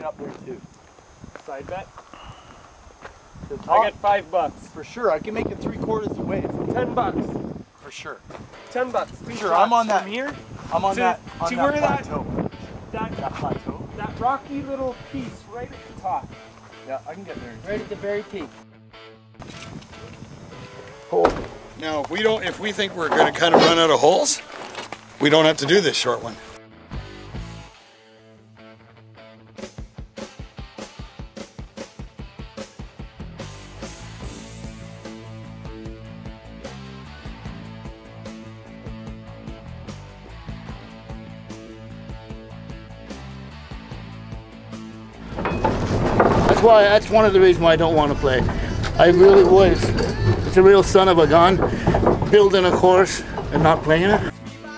get up there too. Side bet? I get $5. For sure, I can make it 3/4 of the way. $10. For sure. $10. For sure, I'm on that. From here I'm on that. On to that where plateau. that plateau. That rocky little piece right at the top. Yeah, I can get there. Right at the very peak. Now, if we think we're going to kind of run out of holes, we don't have to do this short one. That's one of the reasons why I don't want to play. I really was. It's a real son of a gun, building a course and not playing it.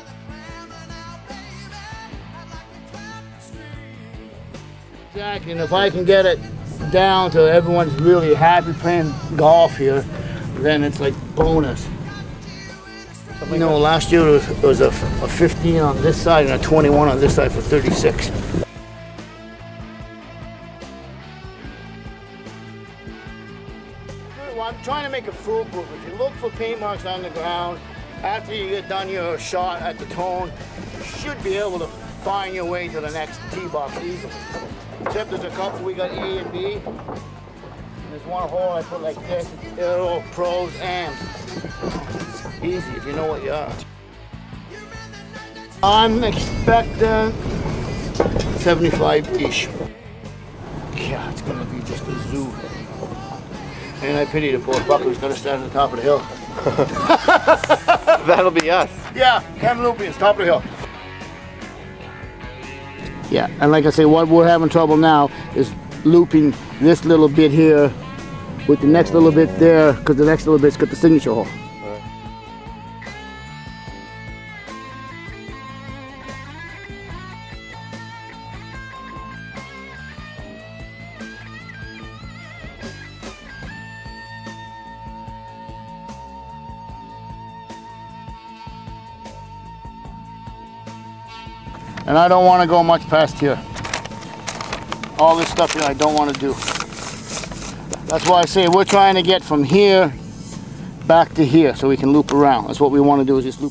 Exactly, and if I can get it down to everyone's really happy playing golf here, then it's like bonus. You know, last year it was a 15 on this side and a 21 on this side for 36. I'm trying to make it foolproof. If you look for paint marks on the ground, after you get done your shot at the tone, you should be able to find your way to the next tee box easily. Except there's a couple, we got A and B. And there's one hole I put like this, arrow, pros, and. Easy if you know what you are. I'm expecting 75-ish. Yeah, it's gonna be just a zoo. And I pity the poor fucker who's gonna stand at the top of the hill. That'll be us. Yeah, Kamloopians, top of the hill. Yeah, and like I say, what we're having trouble now is looping this little bit here with the next little bit there, because the next little bit's got the signature hole. And I don't want to go much past here. All this stuff here I don't want to do. That's why I say we're trying to get from here back to here so we can loop around. That's what we want to do, is just loop.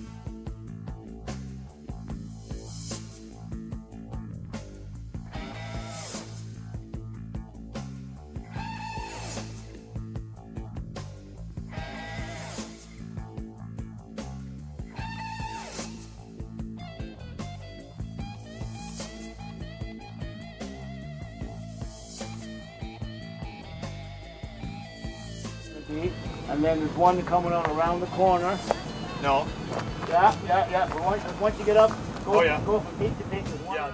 And then there's one coming on around the corner. No. Yeah. But once you get up, go, go from peak to peak. Yeah.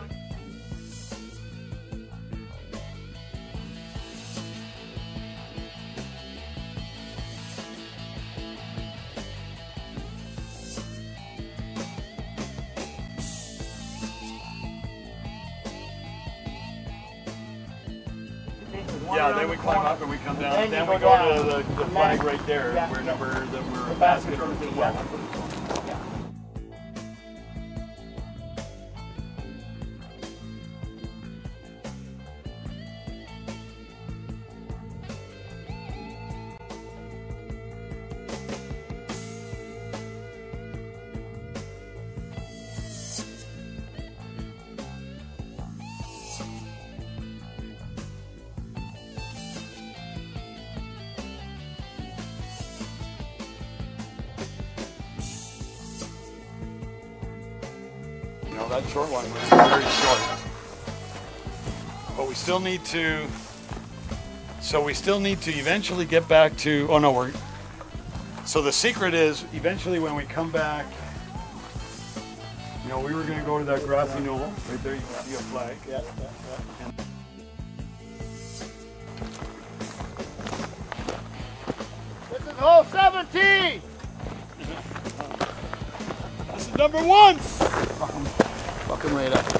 Yeah, then we climb up and we come down. Then we go to the flag right there, where we're basket or 12. That short line was very short, but we still need to. So we still need to eventually get back to. Oh no, we're. So the secret is eventually when we come back. You know, we were going to go to that grassy knoll right there. You can see a flag. Yeah. And this is hole 17. This is number 1. Fucking right up.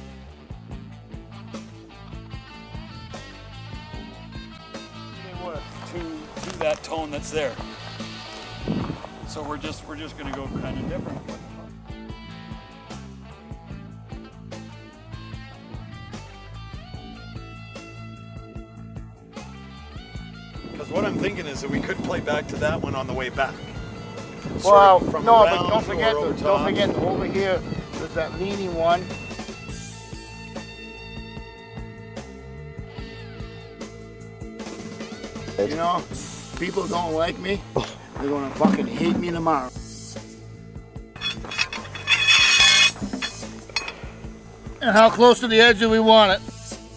To that tone that's there. So we're just going to go kind of different. Because what I'm thinking is that we could play back to that one on the way back. Well, Sort of from no, around but don't forget, or over don't top. forget over here, there's that leaning one. You know, people don't like me, they're gonna fucking hate me tomorrow. And how close to the edge do we want it?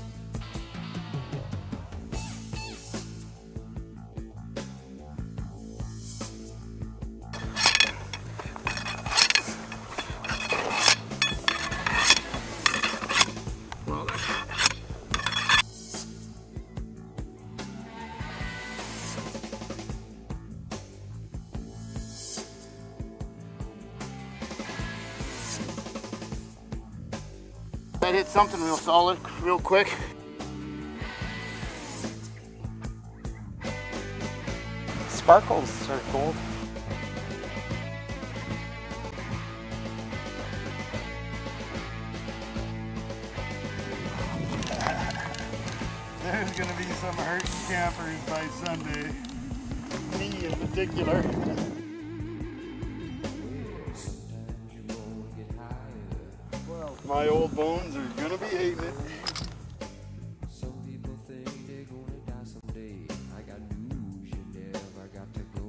I hit something real solid, real quick. Sparkles are gold. There's gonna be some hurt campers by Sunday. Me in particular. My old bones are gonna be hating it. Some people think they're gonna die someday. I got news, you never got to go.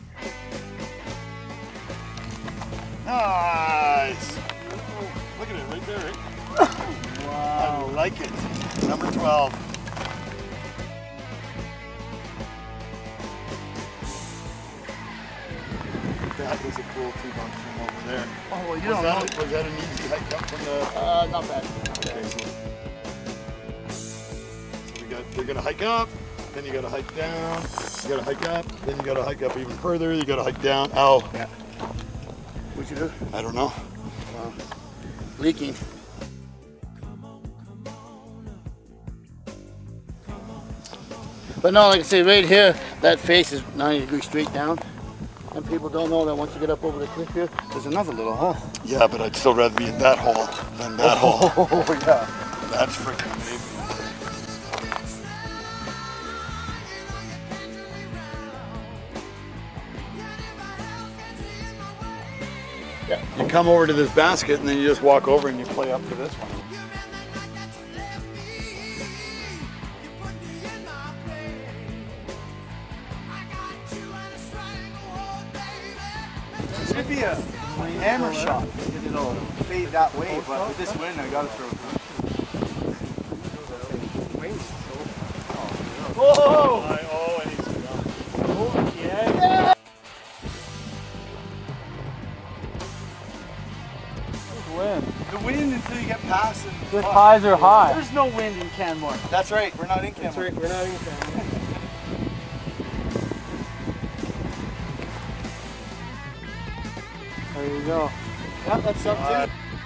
Nice! Look at it right there, right? Wow. I like it. Number 12. That was a cool T-bone from over there. Oh, well, you Was don't know. was that an easy hike up from the... Not bad. Okay, so they're gonna hike up, then you gotta hike down, you gotta hike up, then you gotta hike up even further, you gotta hike down. Oh, Yeah. What'd you do? I don't know. Leaking. But no, like I say, right here, that face is 90 degrees straight down. And people don't know that once you get up over the cliff here, there's another little hole. Yeah, but I'd still rather be in that hole than that hole. Oh, yeah. That's freaking amazing. Yeah, you come over to this basket and then you just walk over and you play up to this one. This could be a hammer shot. It'll fade that way, but with this wind, I gotta throw it. Whoa! Oh, and he's gone. Oh, yeah. Wind. The wind until you get past it. The highs are high. There's no wind in Canmore. That's right, we're not in Canmore. That's right, we're not in Canmore. There you go. Yeah, that's up too.